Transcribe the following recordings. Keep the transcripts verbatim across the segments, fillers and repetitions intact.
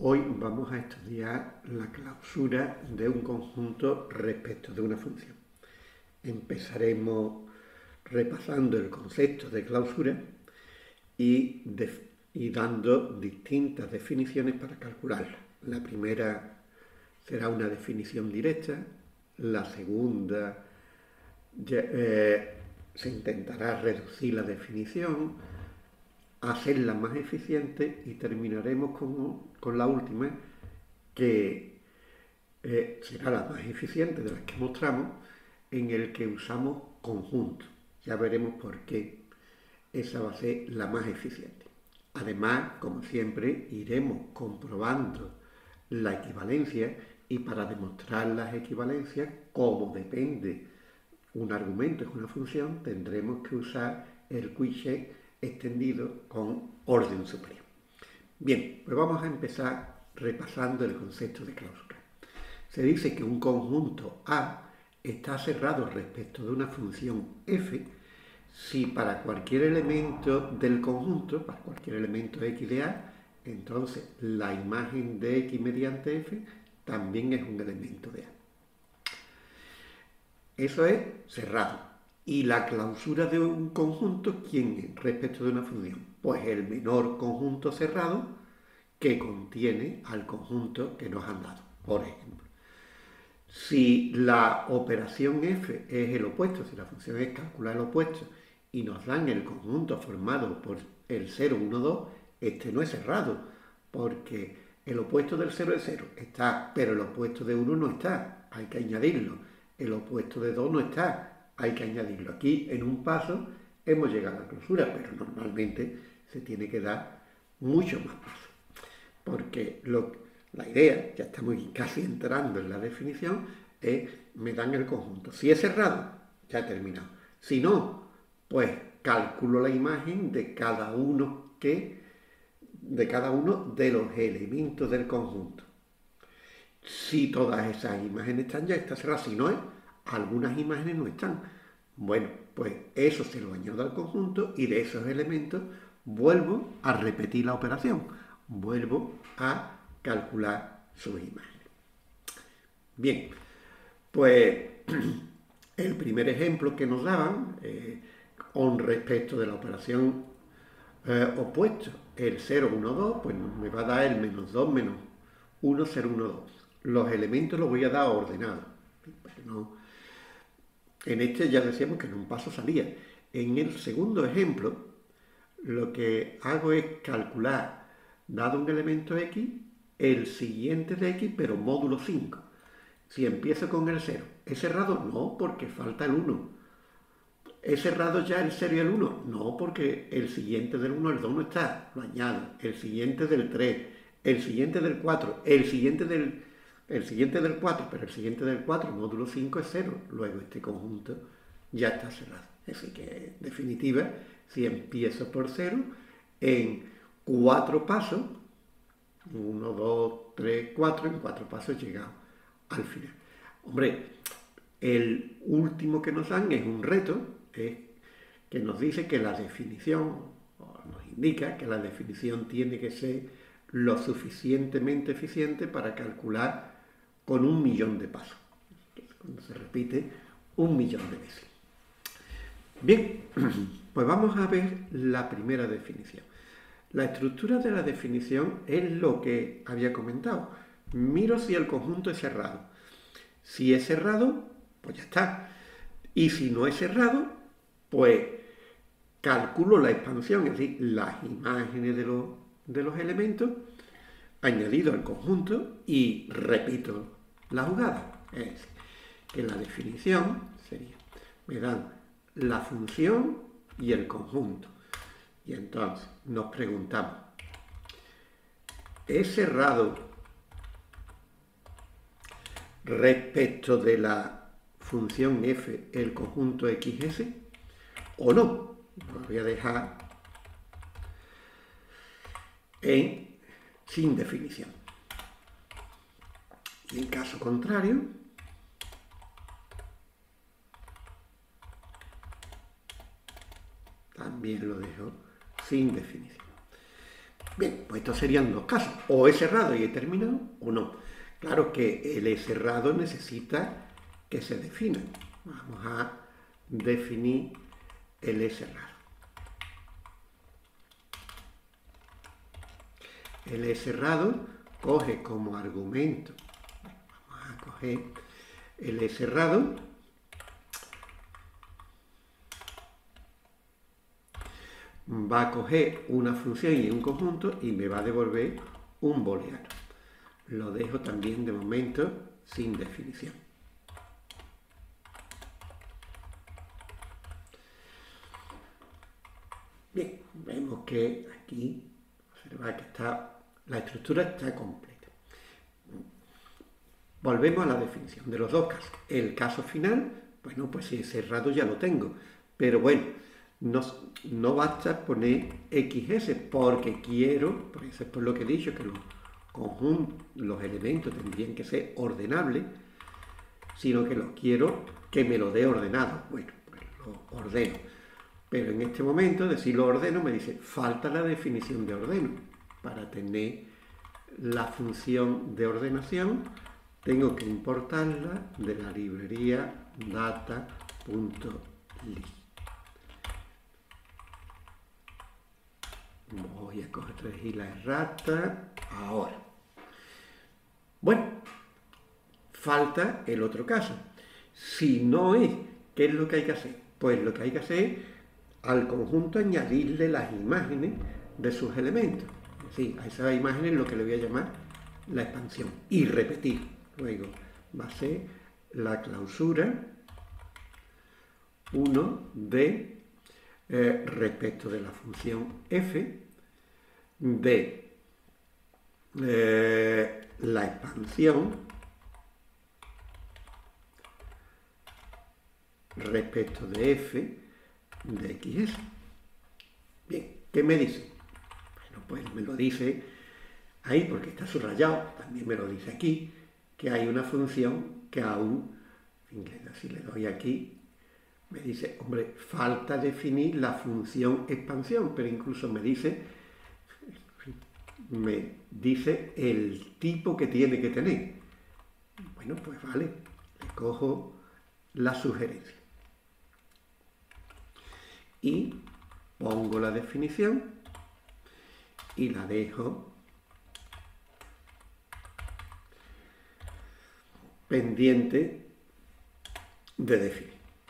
Hoy vamos a estudiar la clausura de un conjunto respecto de una función. Empezaremos repasando el concepto de clausura y, de, y dando distintas definiciones para calcularla. La primera será una definición directa, la segunda eh, se intentará reducir la definición, hacerla más eficiente y terminaremos con, con la última, que eh, será la más eficiente de las que mostramos, en el que usamos conjuntos. Ya veremos por qué esa va a ser la más eficiente. Además, como siempre, iremos comprobando la equivalencia y para demostrar las equivalencias, como depende un argumento es una función, tendremos que usar el quiche extendido con orden superior. Bien, pues vamos a empezar repasando el concepto de clausura. Se dice que un conjunto A está cerrado respecto de una función f si para cualquier elemento del conjunto, para cualquier elemento x de A, entonces la imagen de x mediante f también es un elemento de A. Eso es cerrado. ¿Y la clausura de un conjunto quién es respecto de una función? Pues el menor conjunto cerrado que contiene al conjunto que nos han dado. Por ejemplo, si la operación f es el opuesto, si la función es calcular el opuesto y nos dan el conjunto formado por el cero, uno, dos, este no es cerrado, porque el opuesto del cero es cero, está, pero el opuesto de uno no está, hay que añadirlo. El opuesto de dos no está, hay que añadirlo. Aquí, en un paso, hemos llegado a la clausura, pero normalmente se tiene que dar mucho más pasos. Porque lo, la idea, ya estamos casi entrando en la definición, es, me dan el conjunto. Si es cerrado, ya he terminado. Si no, pues calculo la imagen de cada uno que, de cada uno de los elementos del conjunto. Si todas esas imágenes están, ya está cerrado. Si no, algunas imágenes no están. Bueno, pues eso se lo añado al conjunto y de esos elementos vuelvo a repetir la operación. Vuelvo a calcular sus imágenes. Bien, pues el primer ejemplo que nos daban, eh, con respecto de la operación eh, opuesto, el cero, uno, dos, pues me va a dar el menos dos, menos uno, cero, uno, dos. Los elementos los voy a dar ordenados. No. En este ya decíamos que en un paso salía. En el segundo ejemplo, lo que hago es calcular, dado un elemento x, el siguiente de x, pero módulo cinco. Si empiezo con el cero, ¿es cerrado? No, porque falta el uno. ¿Es cerrado ya el cero y el uno? No, porque el siguiente del uno, el dos no está, lo añado. El siguiente del tres, el siguiente del cuatro, el siguiente del... El siguiente del cuatro, pero el siguiente del cuatro, módulo cinco, es cero. Luego este conjunto ya está cerrado. Así que, en definitiva, si empiezo por cero, en cuatro pasos, uno, dos, tres, cuatro, en cuatro pasos he llegado al final. Hombre, el último que nos dan es un reto, es que nos dice que la definición, o nos indica que la definición tiene que ser lo suficientemente eficiente para calcular con un millón de pasos. Cuando se repite un millón de veces. Bien, pues vamos a ver la primera definición. La estructura de la definición es lo que había comentado. Miro si el conjunto es cerrado. Si es cerrado, pues ya está. Y si no es cerrado, pues calculo la expansión, es decir, las imágenes de los, de los elementos añadido al conjunto y repito la jugada. Es decir, que la definición sería, me dan la función y el conjunto. Y entonces nos preguntamos, ¿es cerrado respecto de la función f el conjunto xs o no? Lo voy a dejar en sin definición. Y en caso contrario, también lo dejo sin definición. Bien, pues estos serían dos casos. O he cerrado y he terminado, o no. Claro que el he cerrado necesita que se defina. Vamos a definir el he cerrado. El he cerrado coge como argumento, vamos a coger el he cerrado, va a coger una función y un conjunto y me va a devolver un booleano. Lo dejo también de momento sin definición. Bien, vemos que aquí, observa que está, la estructura está completa. Volvemos a la definición de los dos casos. El caso final, bueno, pues si he cerrado ya lo tengo. Pero bueno, no, no basta poner equis ese porque quiero, por eso es por lo que he dicho, que los conjuntos, los elementos tendrían que ser ordenables, sino que los quiero que me lo dé ordenado. Bueno, pues lo ordeno. Pero en este momento, decir lo ordeno, me dice, falta la definición de ordeno. Para tener la función de ordenación, tengo que importarla de la librería data.list. Voy a corregir la errata ahora. Bueno, falta el otro caso. Si no es, ¿qué es lo que hay que hacer? Pues lo que hay que hacer es al conjunto añadirle las imágenes de sus elementos. Es decir, a esas imágenes lo que le voy a llamar la expansión. Y repetir. Luego va a ser la clausura uno de eh, respecto de la función f de eh, la expansión respecto de f de equis. Bien, ¿qué me dice? Bueno, pues me lo dice ahí porque está subrayado, también me lo dice aquí, que hay una función que aún, si le doy aquí, me dice, hombre, falta definir la función expansión, pero incluso me dice, me dice el tipo que tiene que tener. Bueno, pues vale, le cojo la sugerencia. Y pongo la definición y la dejo pendiente de definir.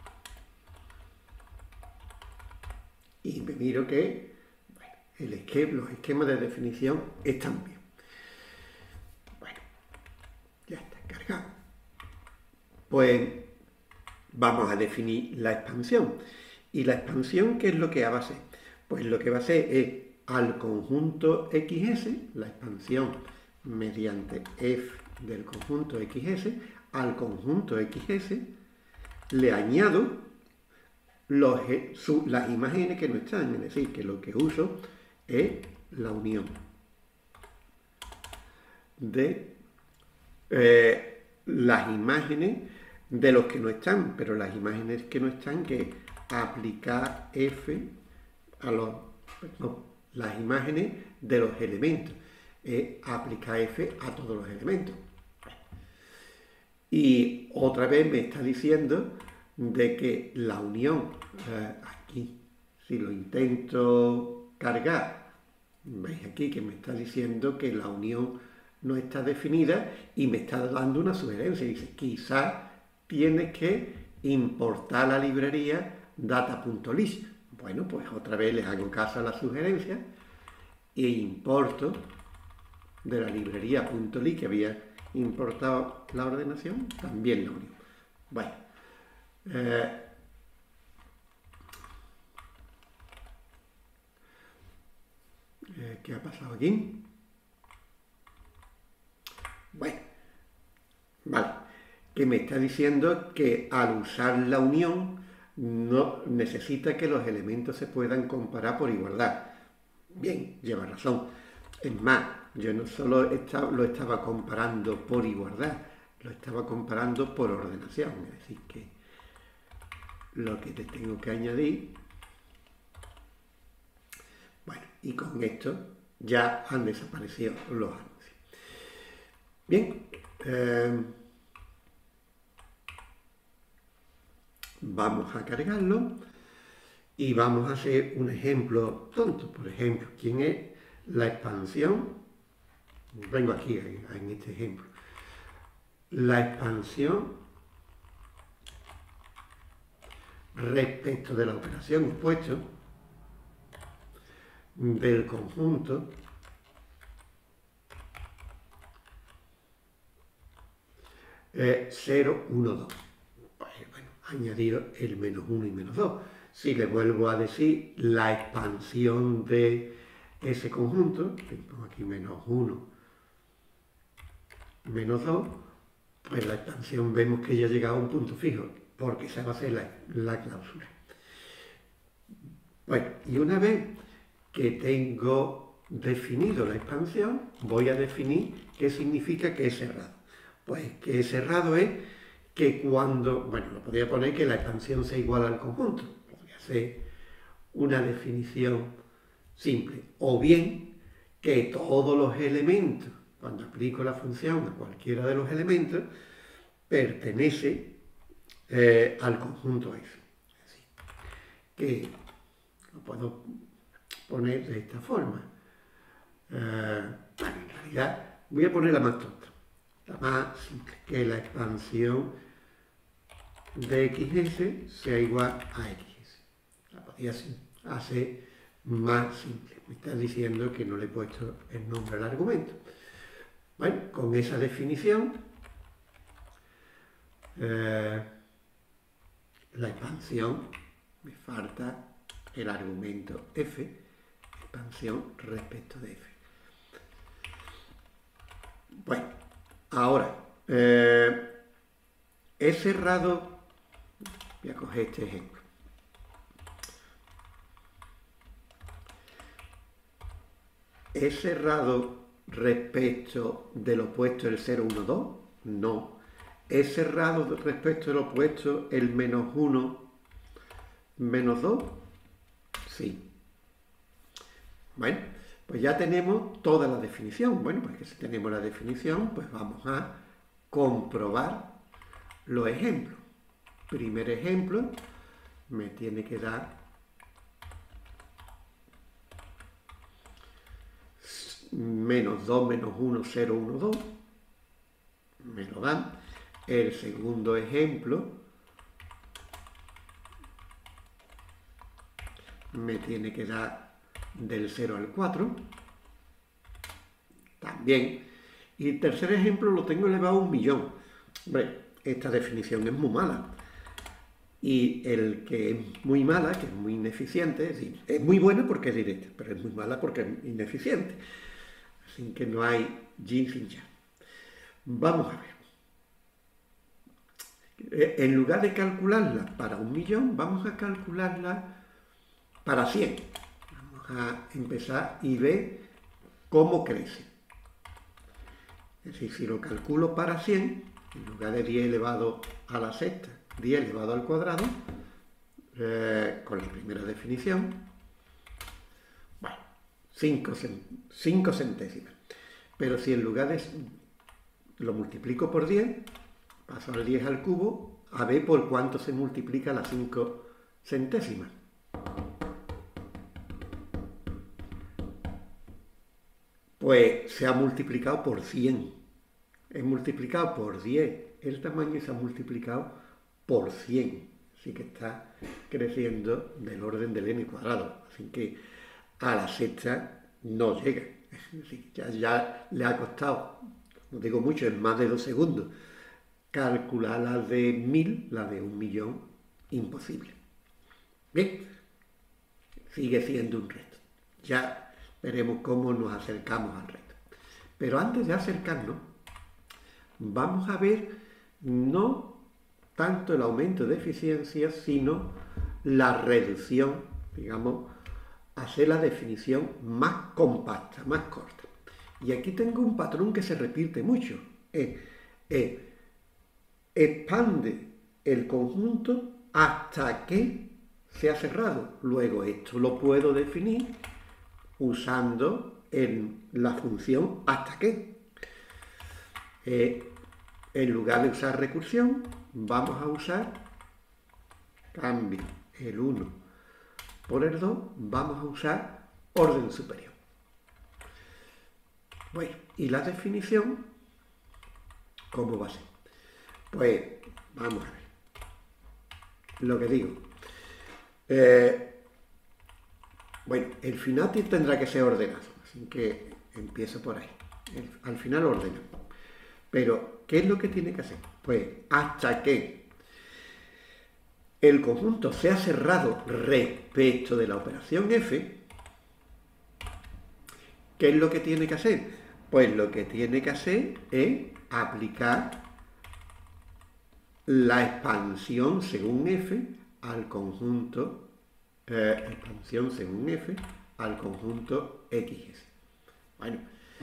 Y me miro que bueno, el esquema, los esquemas de definición están bien. Bueno, ya está cargado. Pues vamos a definir la expansión. ¿Y la expansión qué es lo que va a hacer? Pues lo que va a hacer es al conjunto equis ese, la expansión mediante f del conjunto equis ese, al conjunto equis ese le añado los, su, las imágenes que no están, es decir, que lo que uso es la unión de eh, las imágenes de los que no están, pero las imágenes que no están, que aplicar f a los, no, las imágenes de los elementos, es aplicar f a todos los elementos. Y otra vez me está diciendo de que la unión, eh, aquí, si lo intento cargar, veis aquí que me está diciendo que la unión no está definida y me está dando una sugerencia. Dice, quizás tienes que importar la librería data.list. Bueno, pues otra vez les hago caso a la sugerencia e importo de la librería .list que había importado la ordenación, también la unión. Bueno, eh, ¿qué ha pasado aquí? Bueno, vale, que me está diciendo que al usar la unión no necesita que los elementos se puedan comparar por igualdad. Bien, lleva razón. Es más, yo no solo estaba, lo estaba comparando por igualdad, lo estaba comparando por ordenación. Es decir, que lo que te tengo que añadir, bueno, y con esto ya han desaparecido los anuncios. Bien, eh, vamos a cargarlo y vamos a hacer un ejemplo tonto. Por ejemplo, ¿quién es la expansión? Vengo aquí en este ejemplo. La expansión respecto de la operación impuesto del conjunto eh, cero, uno, dos. Pues bueno, añadido el menos uno y menos dos. Si le vuelvo a decir la expansión de ese conjunto, pongo aquí menos uno, menos dos, pues la expansión vemos que ya ha llegado a un punto fijo, porque esa va a ser la, la cláusula. Bueno, y una vez que tengo definido la expansión, voy a definir qué significa que es cerrado. Pues que es cerrado es que cuando, bueno, lo podría poner que la expansión sea igual al conjunto, podría ser una definición simple, o bien que todos los elementos, cuando aplico la función a cualquiera de los elementos, pertenece eh, al conjunto F. Así que lo puedo poner de esta forma. Eh, bueno, en realidad voy a poner la más tonta, la más simple, que la expansión de X S sea igual a X S. La podría hacer más simple. Me está diciendo que no le he puesto el nombre al argumento. Bueno, con esa definición, eh, la expansión, me falta el argumento F, expansión respecto de F. Bueno, ahora, eh, he cerrado, voy a coger este ejemplo. ¿He cerrado respecto del opuesto el cero, uno, dos? No. ¿He cerrado respecto del opuesto el menos uno, menos dos? Sí. Bueno, pues ya tenemos toda la definición. Bueno, pues que si tenemos la definición, pues vamos a comprobar los ejemplos. Primer ejemplo, me tiene que dar menos dos, menos uno, cero, uno, dos. Me lo dan. El segundo ejemplo me tiene que dar del cero al cuatro. También. Y el tercer ejemplo lo tengo elevado a un millón. Hombre, esta definición es muy mala. Y el que es muy mala, que es muy ineficiente, es decir, es muy buena porque es directa, pero es muy mala porque es ineficiente. Así que no hay yin sin yang. Vamos a ver. En lugar de calcularla para un millón, vamos a calcularla para cien. Vamos a empezar y ver cómo crece. Es decir, si lo calculo para cien, en lugar de diez elevado a la sexta, diez elevado al cuadrado, eh, con la primera definición, bueno, cinco centésimas. Pero si en lugar de lo multiplico por diez, paso al diez al cubo, a ver por cuánto se multiplica las cinco centésimas. Pues se ha multiplicado por cien. He multiplicado por diez el tamaño y se ha multiplicado por cien. Así que está creciendo del orden del n cuadrado. Así que a la sexta no llega. Así que ya, ya le ha costado, no digo mucho, en más de dos segundos, calcular la de mil, la de un millón, imposible. Bien, sigue siendo un reto. Ya veremos cómo nos acercamos al reto. Pero antes de acercarnos, vamos a ver no tanto el aumento de eficiencia, sino la reducción, digamos, hacer la definición más compacta, más corta. Y aquí tengo un patrón que se repite mucho. Eh, eh, expande el conjunto hasta que sea cerrado. Luego esto lo puedo definir usando en la función hasta que. Eh, en lugar de usar recursión, vamos a usar cambio el uno por el dos, vamos a usar orden superior. Bueno, y la definición, ¿cómo va a ser? Pues vamos a ver. Lo que digo. Eh, bueno, el final tendrá que ser ordenado, así que empiezo por ahí. El, al final ordena. Pero, ¿qué es lo que tiene que hacer? Pues hasta que el conjunto sea cerrado respecto de la operación F, ¿qué es lo que tiene que hacer? Pues lo que tiene que hacer es aplicar la expansión según F al conjunto, eh, expansión según F al conjunto X S. Bueno,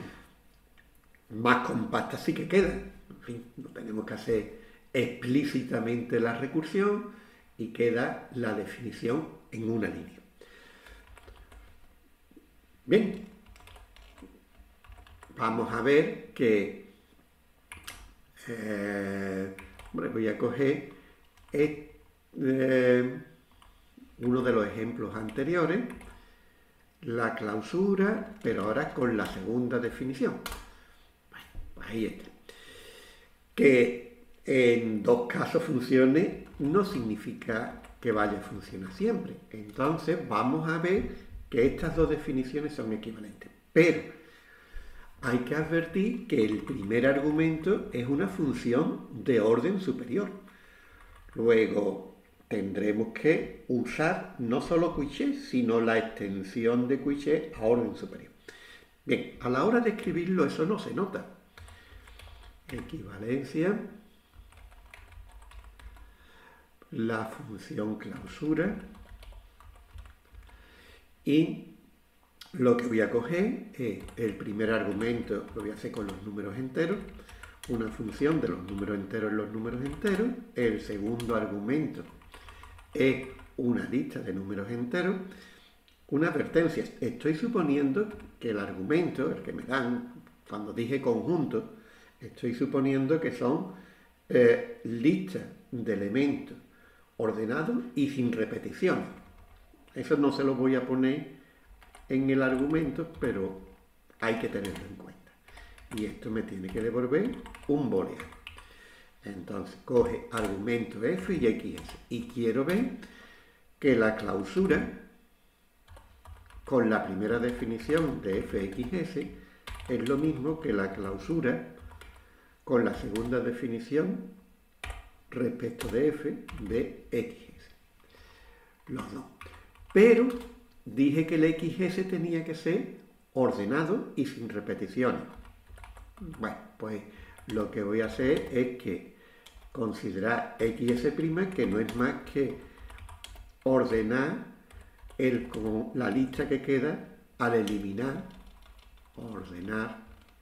más compacta sí que queda. En fin, no tenemos que hacer explícitamente la recursión y queda la definición en una línea. Bien, vamos a ver que eh, hombre, voy a coger eh, uno de los ejemplos anteriores, la clausura, pero ahora con la segunda definición. Bueno, pues ahí está. Que en dos casos funcione no significa que vaya a funcionar siempre. Entonces vamos a ver que estas dos definiciones son equivalentes. Pero hay que advertir que el primer argumento es una función de orden superior. Luego tendremos que usar no solo Quiché, sino la extensión de Quiché a orden superior. Bien, a la hora de escribirlo eso no se nota. Equivalencia, la función clausura, y lo que voy a coger es el primer argumento, lo voy a hacer con los números enteros, una función de los números enteros en los números enteros. El segundo argumento es una lista de números enteros. Una advertencia, estoy suponiendo que el argumento, el que me dan cuando dije conjunto, estoy suponiendo que son eh, listas de elementos ordenados y sin repeticiones. Eso no se lo voy a poner en el argumento, pero hay que tenerlo en cuenta. Y esto me tiene que devolver un booleano. Entonces, coge argumento F y X S. Y quiero ver que la clausura con la primera definición de F X S es lo mismo que la clausura con la segunda definición respecto de F de X S. Los dos. Pero dije que el X S tenía que ser ordenado y sin repeticiones. Bueno, pues lo que voy a hacer es que considerar X S' que no es más que ordenar el, la lista que queda al eliminar, ordenar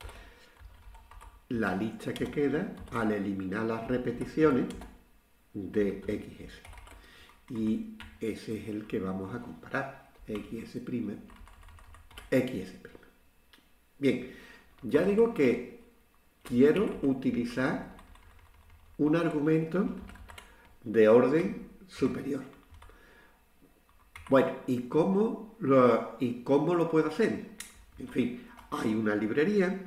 la lista que queda al eliminar las repeticiones de X S. Y ese es el que vamos a comparar, X S', X S'. Bien, ya digo que quiero utilizar un argumento de orden superior. Bueno, ¿y cómo lo, y cómo lo puedo hacer? En fin, hay una librería.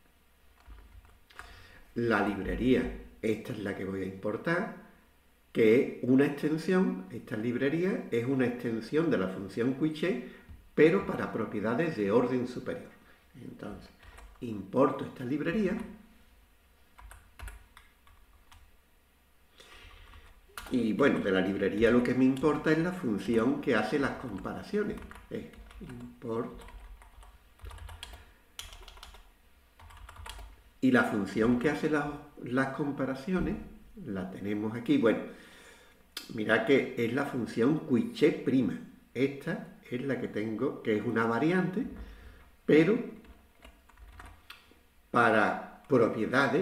La librería, esta es la que voy a importar, que es una extensión. Esta librería es una extensión de la función Quiché, pero para propiedades de orden superior. Entonces, importo esta librería y bueno, de la librería lo que me importa es la función que hace las comparaciones. Es import. Y la función que hace las, las comparaciones la tenemos aquí. Bueno, mirad que es la función Quiché'. Esta es la que tengo, que es una variante, pero para propiedades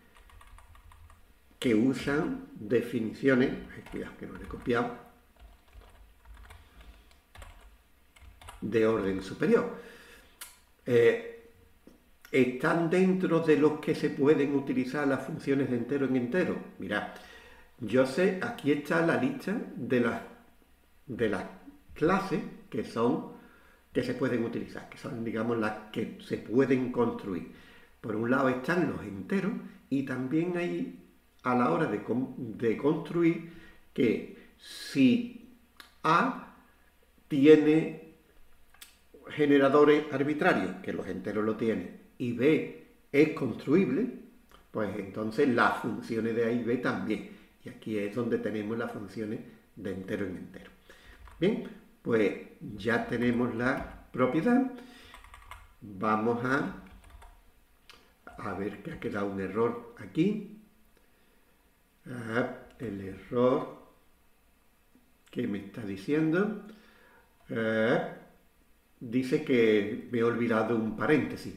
que usan definiciones, cuidado que no lo he copiado, de orden superior. eh, ¿están dentro de los que se pueden utilizar las funciones de entero en entero? Mirad, yo sé, aquí está la lista de las, de las clases que son, que se pueden utilizar, que son, digamos, las que se pueden construir. Por un lado están los enteros y también hay a la hora de, de construir que si A tiene generadores arbitrarios, que los enteros lo tienen, y B es construible, pues entonces las funciones de A y B también. Y aquí es donde tenemos las funciones de entero en entero. Bien, pues ya tenemos la propiedad. Vamos a, a ver que ha quedado un error aquí. Ah, el error que me está diciendo. Ah, dice que me he olvidado un paréntesis.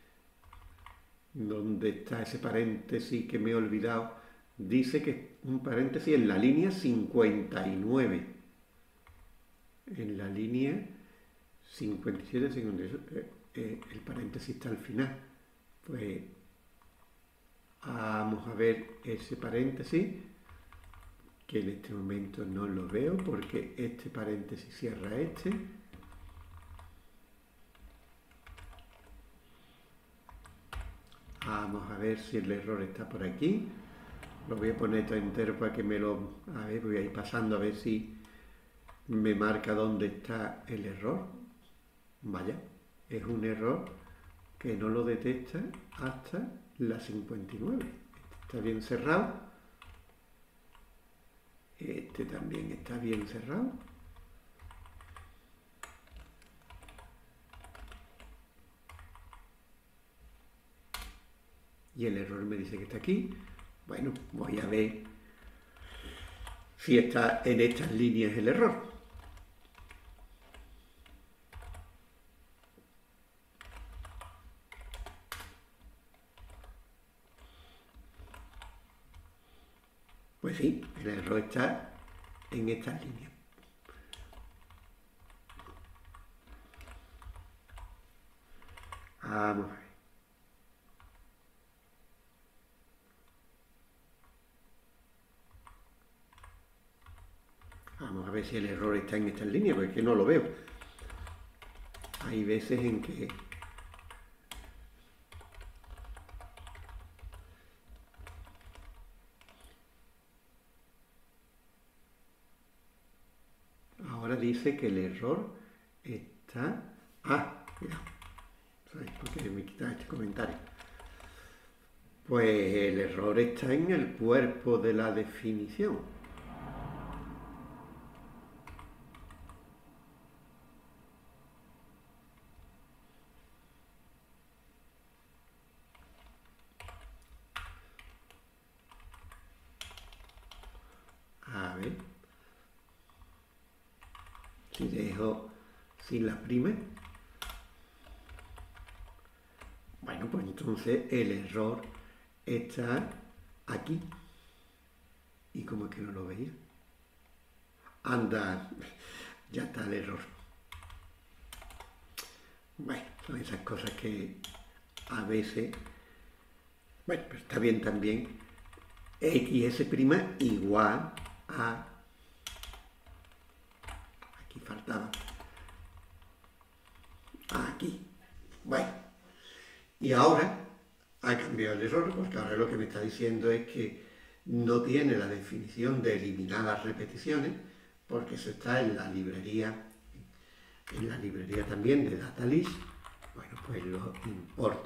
¿Dónde está ese paréntesis que me he olvidado? Dice que un paréntesis en la línea cincuenta y nueve. En la línea cincuenta y siete, cincuenta y ocho, eh, eh, el paréntesis está al final. Pues vamos a ver ese paréntesis, que en este momento no lo veo porque este paréntesis cierra este. Vamos a ver si el error está por aquí. Lo voy a poner todo entero para que me lo... A ver, voy a ir pasando a ver si me marca dónde está el error. Vaya, es un error que no lo detecta hasta la cincuenta y nueve. Este está bien cerrado. Este también está bien cerrado. Y el error me dice que está aquí. Bueno, voy a ver si está en estas líneas el error. Pues sí, el error está en estas líneas. Vamos a ver. Vamos a ver si el error está en estas líneas, porque es que no lo veo. Hay veces en que... Ahora dice que el error está... Ah, mira. ¿Sabéis por qué me quita este comentario? Pues el error está en el cuerpo de la definición. A ver. Si dejo sin la prima. Bueno, pues entonces el error está aquí. ¿Y cómo es que no lo veía? Anda, ya está el error. Bueno, son esas cosas que a veces... Bueno, pero está bien también. Xs' igual a... Aquí faltaba. Aquí. Bueno. Y ahora ha cambiado el error, porque ahora lo que me está diciendo es que no tiene la definición de eliminar las repeticiones, porque eso está en la librería, en la librería también de DataList. Bueno, pues lo importo.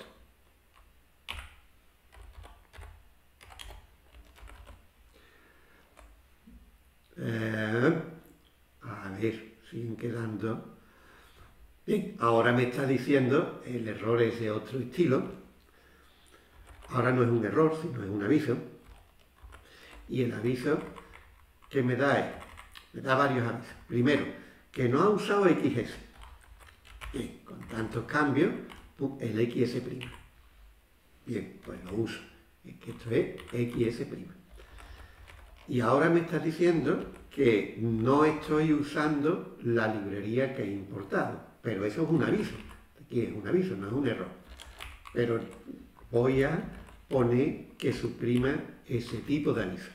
Eh, a ver, siguen quedando... Bien, ahora me está diciendo el error es de otro estilo. Ahora no es un error, sino es un aviso. Y el aviso que me da es, me da varios avisos. Primero, que no ha usado X S. Bien, con tantos cambios, el X S'. Bien, pues lo uso. Es que esto es X S'. Y ahora me está diciendo que no estoy usando la librería que he importado. Pero eso es un aviso. Aquí es un aviso, no es un error. Pero voy a poner que suprima ese tipo de aviso.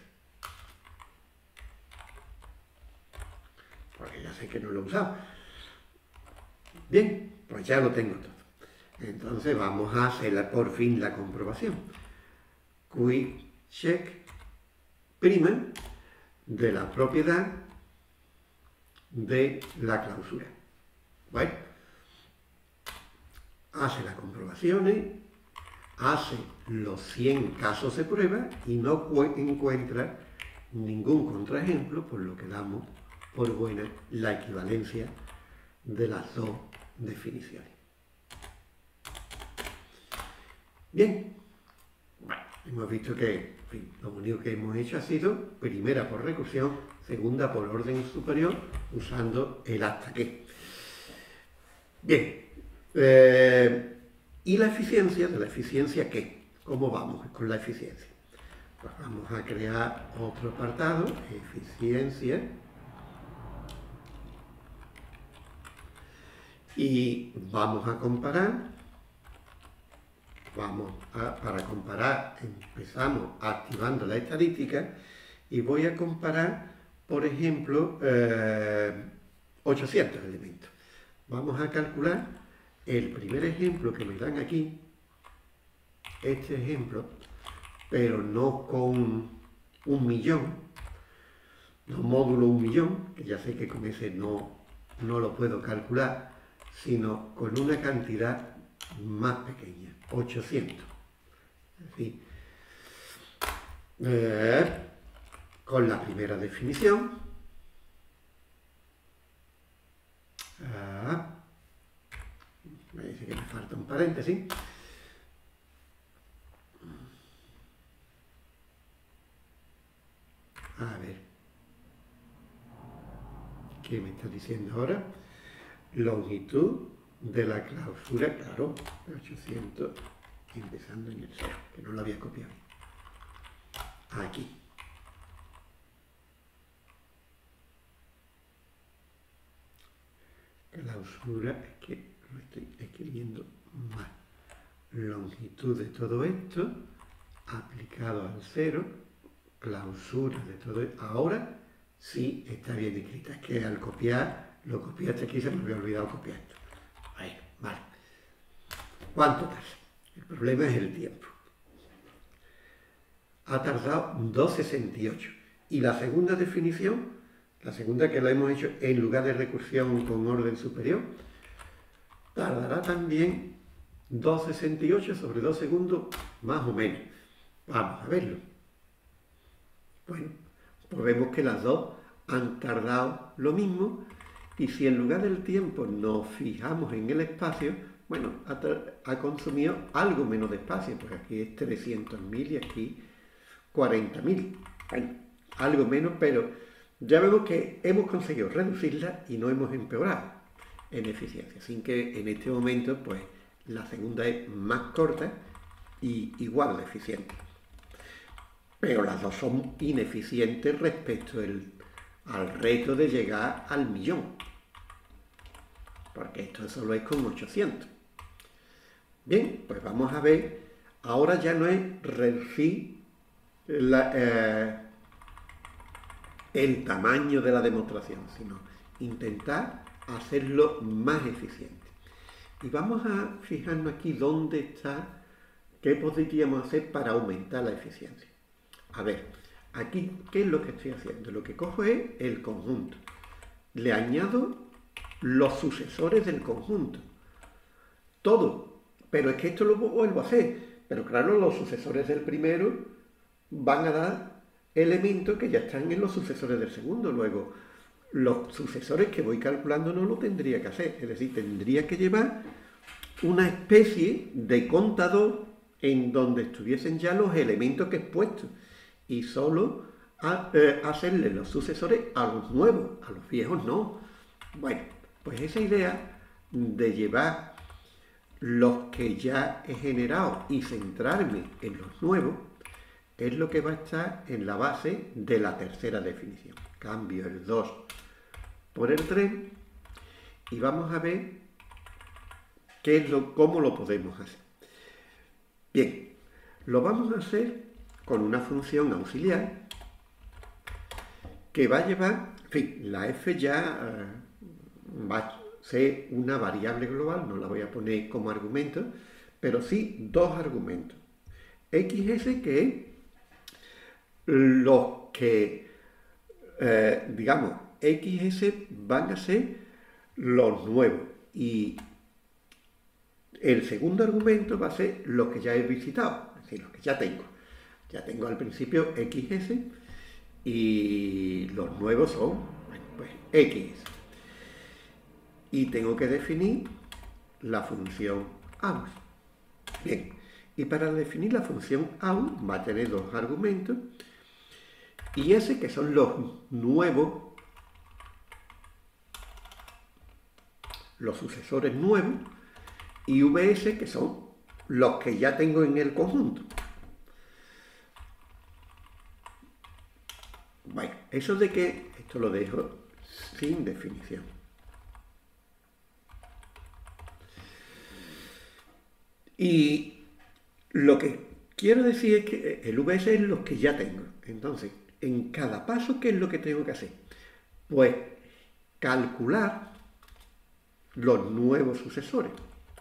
Porque ya sé que no lo he usado. Bien, pues ya lo tengo todo. Entonces vamos a hacer la, por fin la comprobación. Quick check prima de la propiedad de la clausura. Bueno, hace las comprobaciones, hace los cien casos de prueba y no encuentra ningún contraejemplo, por lo que damos por buena la equivalencia de las dos definiciones. Bien, bueno, hemos visto que en fin, lo único que hemos hecho ha sido primera por recursión, segunda por orden superior, usando el hasta que. Bien, eh, ¿y la eficiencia? ¿De la eficiencia qué? ¿Cómo vamos con la eficiencia? Pues vamos a crear otro apartado, eficiencia, y vamos a comparar. Vamos a, para comparar, empezamos activando la estadística y voy a comparar, por ejemplo, eh, ochocientos elementos. Vamos a calcular el primer ejemplo que me dan aquí, este ejemplo, pero no con un millón, no módulo un millón, que ya sé que con ese no, no lo puedo calcular, sino con una cantidad más pequeña, ochocientos. Es decir, eh, con la primera definición, ah, me dice que me falta un paréntesis, a ver, ¿qué me está diciendo ahora? Longitud de la clausura, claro, ochocientos, empezando en el cero, que no lo había copiado. Aquí. Clausura, es que lo estoy escribiendo mal. Longitud de todo esto, aplicado al cero, clausura de todo esto. Ahora sí está bien escrita. Es que al copiar, lo copiaste aquí, se me había olvidado copiar esto. Bueno, vale. ¿Cuánto tarda? El problema es el tiempo. Ha tardado dos sesenta y ocho. Y la segunda definición, la segunda que la hemos hecho en lugar de recursión con orden superior, tardará también dos sesenta y ocho sobre dos segundos, más o menos. Vamos a verlo. Bueno, pues vemos que las dos han tardado lo mismo. Y si en lugar del tiempo nos fijamos en el espacio, bueno, ha, ha consumido algo menos de espacio, porque aquí es trescientos mil y aquí cuarenta mil. Bueno, algo menos, pero ya vemos que hemos conseguido reducirla y no hemos empeorado en eficiencia. Sin que en este momento, pues, la segunda es más corta y igual de eficiente. Pero las dos son ineficientes respecto el, al reto de llegar al millón. Porque esto solo es con ochocientos. Bien, pues vamos a ver, ahora ya no es reducir la, eh, el tamaño de la demostración, sino intentar hacerlo más eficiente. Y vamos a fijarnos aquí dónde está, qué podríamos hacer para aumentar la eficiencia. A ver, aquí, ¿qué es lo que estoy haciendo? Lo que cojo es el conjunto. Le añado los sucesores del conjunto. Todo. Pero es que esto lo vuelvo a hacer. Pero claro, los sucesores del primero van a dar elementos que ya están en los sucesores del segundo. Luego, los sucesores que voy calculando no lo tendría que hacer. Es decir, tendría que llevar una especie de contador en donde estuviesen ya los elementos que he puesto. Y solo a, eh, hacerle los sucesores a los nuevos. A los viejos no. Bueno, pues esa idea de llevar los que ya he generado y centrarme en los nuevos es lo que va a estar en la base de la tercera definición. Cambio el dos por el tres y vamos a ver ¿Qué es lo, cómo lo podemos hacer? Bien, lo vamos a hacer con una función auxiliar que va a llevar, en fin, la f ya uh, va a ser una variable global, no la voy a poner como argumento, pero sí dos argumentos. xs, que es los que, eh, digamos, xs van a ser los nuevos y el segundo argumento va a ser los que ya he visitado, es decir, los que ya tengo. Ya tengo al principio xs y los nuevos son, bueno, pues x. Y tengo que definir la función aus. Bien, y para definir la función aus va a tener dos argumentos y ese que son los nuevos, los sucesores nuevos, y vs que son los que ya tengo en el conjunto. Bueno, eso de que, esto lo dejo sin definición. Y lo que quiero decir es que el vs es los que ya tengo. Entonces, en cada paso, ¿qué es lo que tengo que hacer? Pues calcular los nuevos sucesores.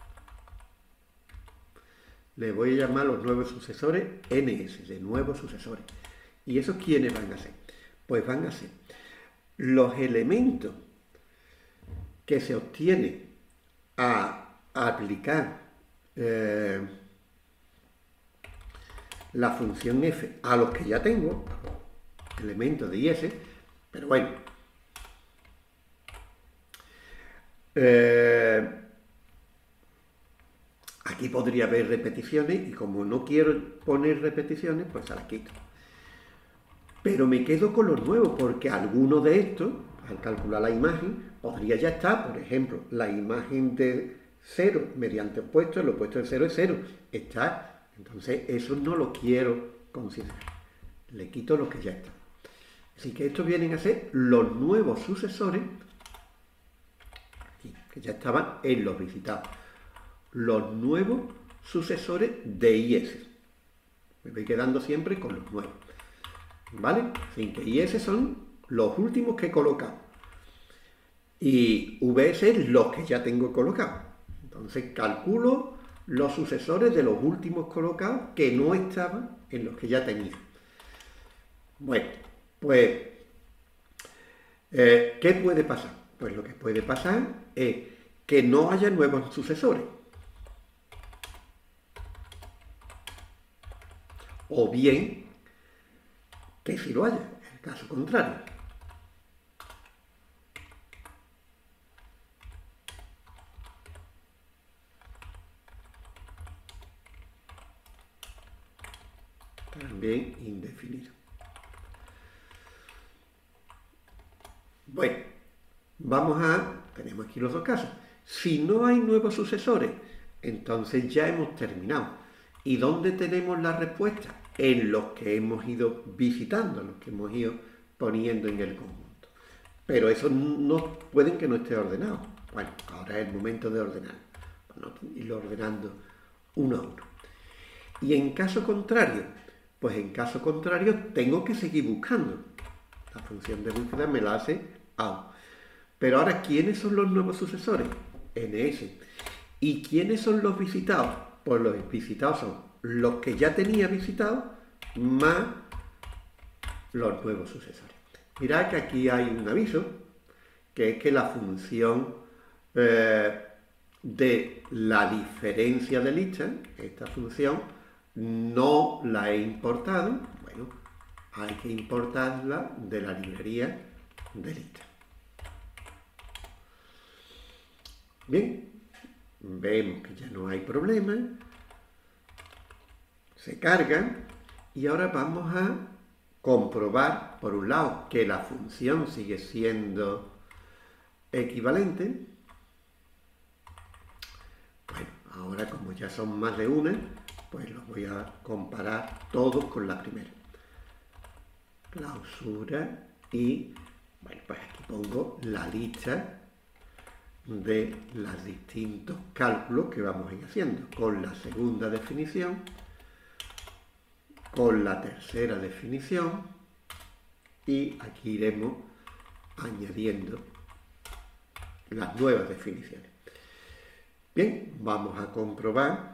Le voy a llamar los nuevos sucesores ns, de nuevos sucesores. ¿Y esos quiénes van a ser? Pues van a ser los elementos que se obtienen a aplicar eh, la función f a los que ya tengo, elementos de is, pero bueno, eh, aquí podría haber repeticiones y como no quiero poner repeticiones, pues se las quito. Pero me quedo con los nuevos porque alguno de estos, al calcular la imagen, podría ya estar, por ejemplo, la imagen de cero mediante opuesto, el opuesto de cero es cero, está. Entonces eso no lo quiero considerar. Le quito los que ya están. Así que estos vienen a ser los nuevos sucesores, aquí, que ya estaban en los visitados. Los nuevos sucesores de is. Me voy quedando siempre con los nuevos. ¿Vale? Sin que is son los últimos que he colocado. Y vs es los que ya tengo colocados. Entonces calculo los sucesores de los últimos colocados que no estaban en los que ya tenía. Bueno, pues, eh, ¿qué puede pasar? Pues lo que puede pasar es que no haya nuevos sucesores. O bien que si lo haya, en el caso contrario. También indefinido. Bueno, vamos a, tenemos aquí los dos casos. Si no hay nuevos sucesores, entonces ya hemos terminado. ¿Y dónde tenemos la respuesta? En los que hemos ido visitando, los que hemos ido poniendo en el conjunto. Pero eso no pueden que no esté ordenado. Bueno, ahora es el momento de ordenar. Bueno, irlo ordenando uno a uno. Y en caso contrario, pues en caso contrario tengo que seguir buscando. La función de búsqueda me la hace out. Pero ahora, ¿quiénes son los nuevos sucesores? ns. ¿Y quiénes son los visitados? Pues los visitados son los que ya tenía visitados más los nuevos sucesores. Mirad que aquí hay un aviso, que es que la función eh, de la diferencia de lista, esta función, no la he importado. Bueno, hay que importarla de la librería de lista. Bien, vemos que ya no hay problema. Se cargan y ahora vamos a comprobar, por un lado, que la función sigue siendo equivalente. Bueno, ahora como ya son más de una, pues los voy a comparar todos con la primera. Clausura y, bueno, pues aquí pongo la lista de los distintos cálculos que vamos a ir haciendo, con la segunda definición, con la tercera definición, y aquí iremos añadiendo las nuevas definiciones. Bien, vamos a comprobar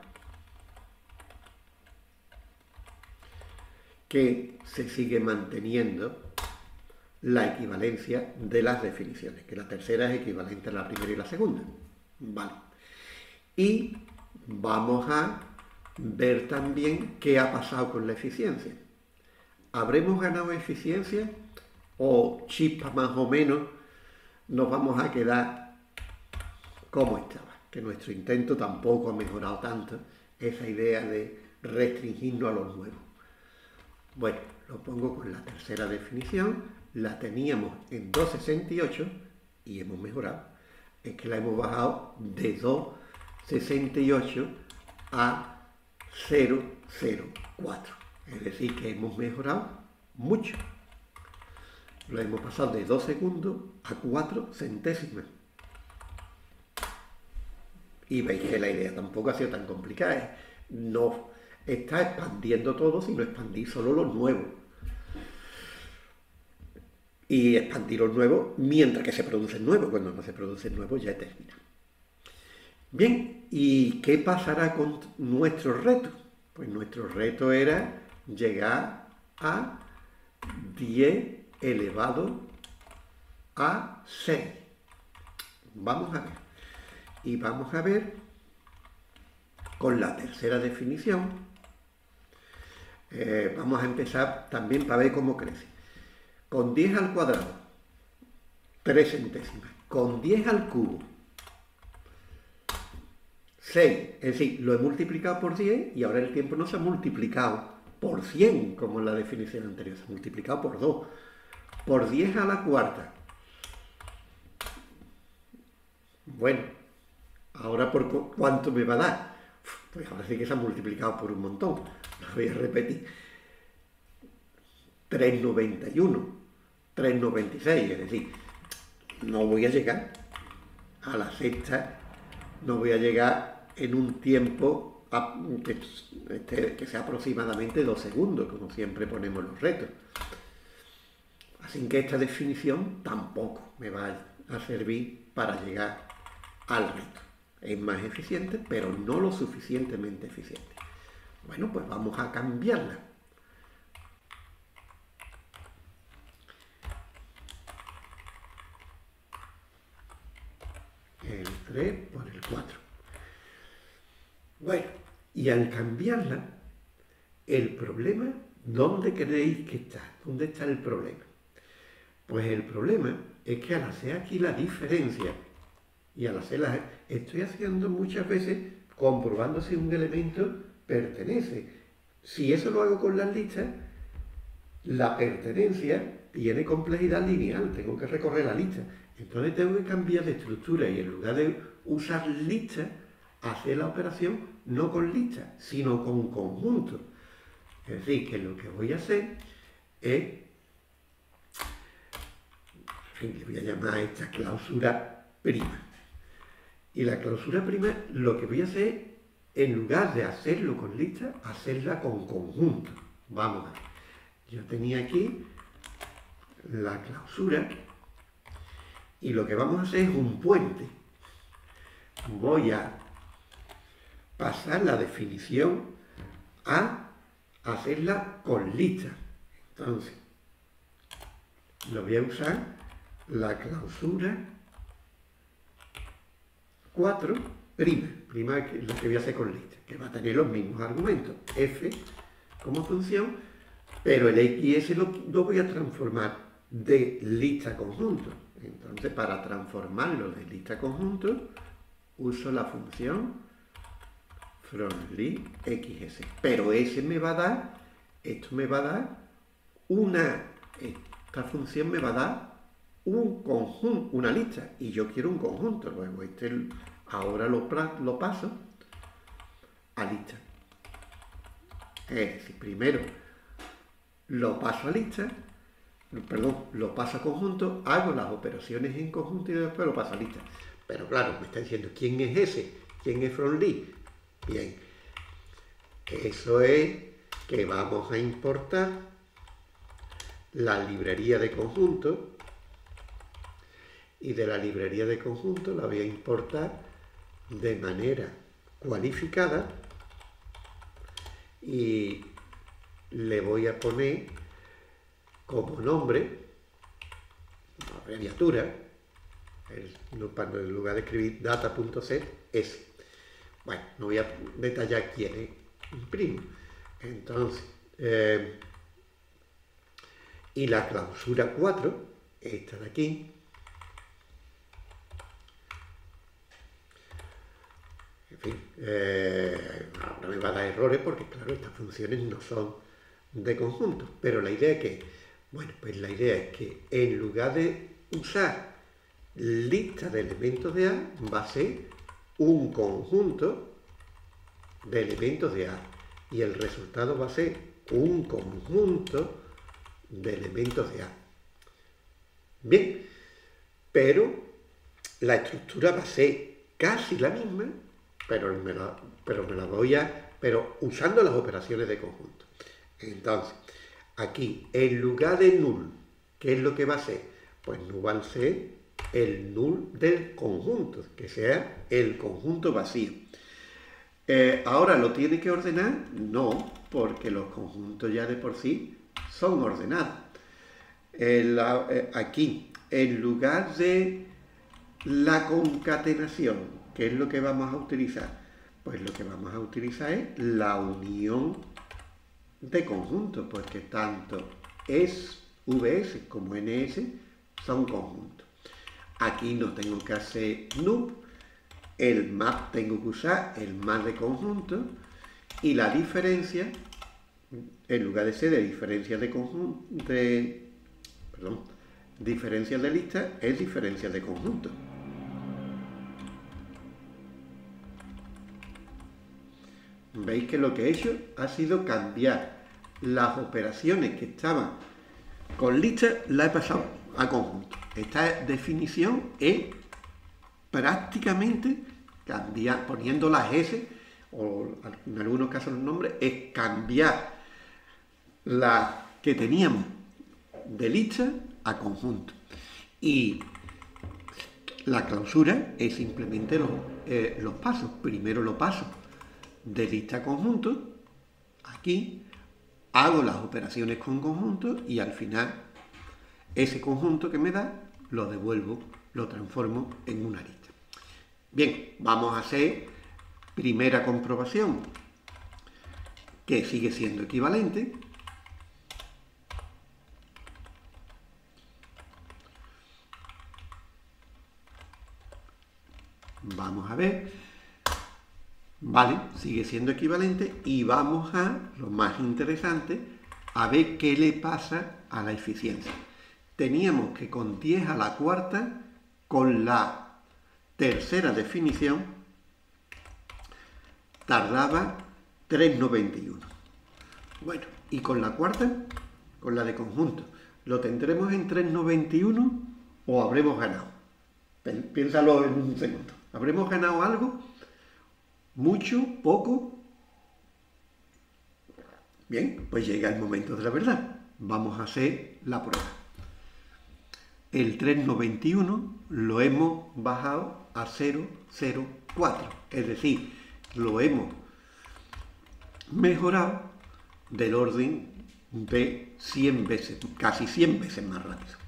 que se sigue manteniendo la equivalencia de las definiciones, que la tercera es equivalente a la primera y la segunda. Vale. Y vamos a ver también qué ha pasado con la eficiencia. ¿Habremos ganado eficiencia o chispa más o menos nos vamos a quedar como estaba? Que nuestro intento tampoco ha mejorado tanto esa idea de restringirnos a lo nuevo. Bueno, lo pongo con la tercera definición, la teníamos en dos coma sesenta y ocho y hemos mejorado. Es que la hemos bajado de dos coma sesenta y ocho a cero coma cero cuatro. Es decir, que hemos mejorado mucho. Lo hemos pasado de dos segundos a cuatro centésimas. Y veis que la idea tampoco ha sido tan complicada. No está expandiendo todo, sino expandir solo los nuevos. Y expandir los nuevos mientras que se producen nuevos. Cuando no se producen nuevos ya termina. Bien, ¿y qué pasará con nuestro reto? Pues nuestro reto era llegar a diez elevado a seis. Vamos a ver. Y vamos a ver con la tercera definición. Eh, vamos a empezar también para ver cómo crece. Con diez al cuadrado, tres centésimas. Con diez al cubo, seis. Es decir, lo he multiplicado por diez y ahora el tiempo no se ha multiplicado por cien, como en la definición anterior. Se ha multiplicado por dos. Por diez a la cuarta. Bueno, ahora por cuánto me va a dar. Pues ahora sí que se ha multiplicado por un montón. Lo voy a repetir. tres coma noventa y uno, tres coma noventa y seis, es decir, no voy a llegar a la sexta, no voy a llegar en un tiempo a, que, este, que sea aproximadamente dos segundos, como siempre ponemos los retos. Así que esta definición tampoco me va a servir para llegar al reto. Es más eficiente, pero no lo suficientemente eficiente. Bueno, pues vamos a cambiarla. El tres por el cuatro. Bueno, y al cambiarla, el problema, ¿dónde creéis que está? ¿Dónde está el problema? Pues el problema es que al hacer aquí la diferencia y al hacerla, estoy haciendo muchas veces comprobando si un elemento pertenece. Si eso lo hago con las listas, la pertenencia tiene complejidad lineal, tengo que recorrer la lista. Entonces tengo que cambiar de estructura y en lugar de usar listas, hacer la operación no con listas, sino con conjuntos. Es decir, que lo que voy a hacer es, en fin, le voy a llamar a esta clausura prima. Y la clausura prima, lo que voy a hacer, en lugar de hacerlo con listas, hacerla con conjuntos. Vamos a ver. Yo tenía aquí la clausura y lo que vamos a hacer es un puente. Voy a pasar la definición a hacerla con listas. Entonces, lo voy a usar la clausura cuatro prima. Prima es lo que voy a hacer con listas, que va a tener los mismos argumentos. F como función, pero el X y S lo, lo voy a transformar de lista a conjunto. Entonces, para transformarlo de lista a conjunto, uso la función from list X S. Pero S me va a dar, esto me va a dar una, esta función me va a dar un conjunto, una lista, y yo quiero un conjunto. Luego, este ahora lo, lo paso a lista. Es decir, primero lo paso a lista, perdón, lo paso a conjunto, hago las operaciones en conjunto y después lo paso a lista. Pero claro, me está diciendo, ¿quién es ese? ¿Quién es from list? Bien, eso es que vamos a importar la librería de conjuntos, y de la librería de conjuntos la voy a importar de manera cualificada y le voy a poner como nombre, como abreviatura, en lugar de escribir data.set, es. Bueno, no voy a detallar quién es imprimo. Entonces, eh, y la clausura cuatro, esta de aquí, en fin, eh, ahora me va a dar errores porque, claro, estas funciones no son de conjunto. Pero la idea es que, bueno, pues la idea es que en lugar de usar lista de elementos de A, va a ser un conjunto de elementos de A. Y el resultado va a ser un conjunto de elementos de A. Bien, pero la estructura va a ser casi la misma, pero me la, pero me la voy a... pero usando las operaciones de conjunto. Entonces, aquí, en lugar de null, ¿qué es lo que va a ser? Pues null va a ser el null del conjunto, que sea el conjunto vacío. Eh, ahora, ¿lo tiene que ordenar? No, porque los conjuntos ya de por sí son ordenados. El, eh, aquí, en lugar de la concatenación, ¿qué es lo que vamos a utilizar? Pues lo que vamos a utilizar es la unión de conjuntos, porque tanto S V S como N S son conjuntos. Aquí no tengo que hacer null, el map tengo que usar el map de conjunto, y la diferencia, en lugar de ser de diferencia de conjunto, de, perdón, diferencia de lista, es diferencia de conjunto. Veis que lo que he hecho ha sido cambiar las operaciones que estaban con lista, la he pasado a conjunto. Esta definición es prácticamente cambiar, poniendo las S, o en algunos casos los nombres, es cambiar la que teníamos de lista a conjunto. Y la clausura es simplemente los, eh, los pasos. Primero lo paso de lista a conjunto, aquí, hago las operaciones con conjunto y al final ese conjunto que me da lo devuelvo, lo transformo en una lista. Bien, vamos a hacer primera comprobación, que sigue siendo equivalente. Vamos a ver. Vale, sigue siendo equivalente y vamos a, lo más interesante, a ver qué le pasa a la eficiencia. Teníamos que con diez a la cuarta, con la tercera definición, tardaba tres noventa y uno. Bueno, y con la cuarta, con la de conjunto, ¿lo tendremos en tres noventa y uno o habremos ganado? Piénsalo en un segundo. ¿Habremos ganado algo? ¿Mucho? ¿Poco? Bien, pues llega el momento de la verdad. Vamos a hacer la prueba. El tres noventa y uno lo hemos bajado a cero cero cuatro. Es decir, lo hemos mejorado del orden de cien veces, casi cien veces más rápido.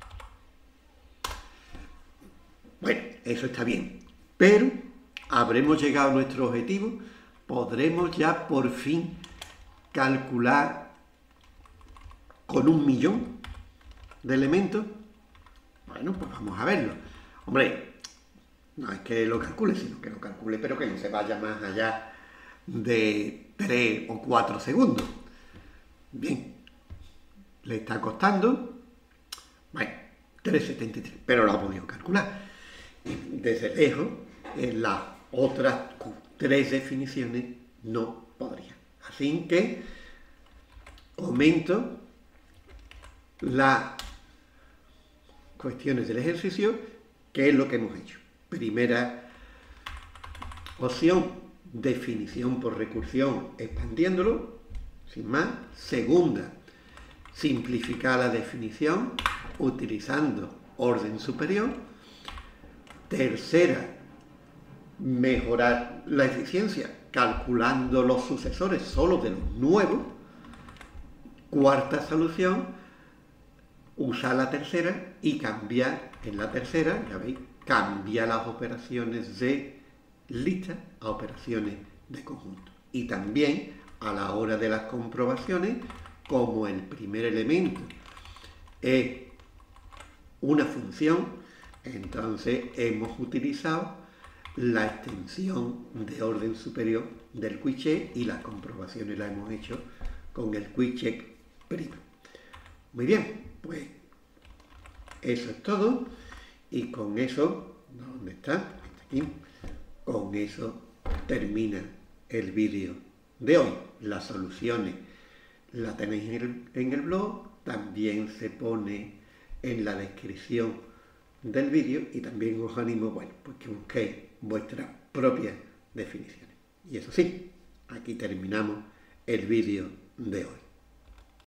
Bueno, eso está bien. Pero habremos llegado a nuestro objetivo, podremos ya por fin calcular con un millón de elementos. Bueno, pues vamos a verlo. Hombre, no es que lo calcule, sino que lo calcule, pero que no se vaya más allá de tres o cuatro segundos. Bien, le está costando, bueno, tres setenta y tres, pero lo ha podido calcular. Desde lejos, en las otras tres definiciones no podría. Así que comento las cuestiones del ejercicio, que es lo que hemos hecho. Primera opción, definición por recursión expandiéndolo, sin más. Segunda, simplificar la definición utilizando orden superior. Tercera, mejorar la eficiencia calculando los sucesores solo de los nuevos. Cuarta solución, usar la tercera y cambiar en la tercera, ya veis, cambiar las operaciones de lista a operaciones de conjunto. Y también a la hora de las comprobaciones, como el primer elemento es una función, entonces hemos utilizado la extensión de orden superior del quickcheck y las comprobaciones las hemos hecho con el quickcheck prima. Muy bien, pues eso es todo y con eso, ¿dónde está? Está aquí. Con eso termina el vídeo de hoy. Las soluciones las tenéis en el, en el blog, también se pone en la descripción del vídeo y también os animo, bueno, pues que busquéis vuestras propias definiciones. Y eso sí, aquí terminamos el vídeo de hoy.